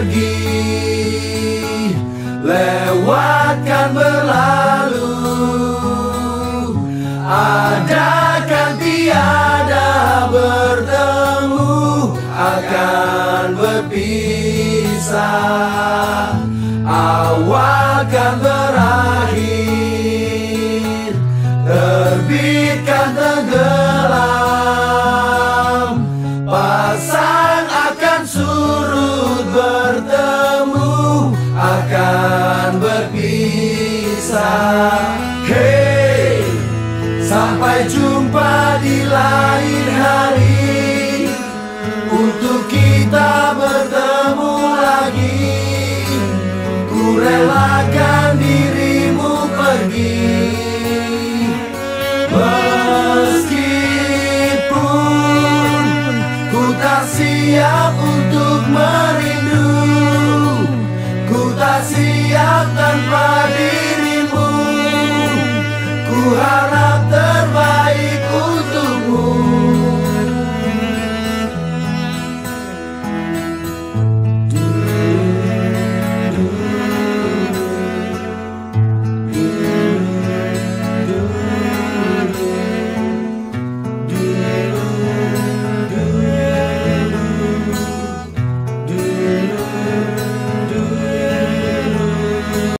pergi, lewatkan berlalu, adakan tiada bertemu, akan berpisah, awalkan berakhir, terbitkan tenggelam, pasang akan surut, bertemu akan berpisah. Hey, sampai jumpa di lain hari, untuk kita bertemu lagi. Ku relakan dirimu pergi, meskipun ku tak siap untuk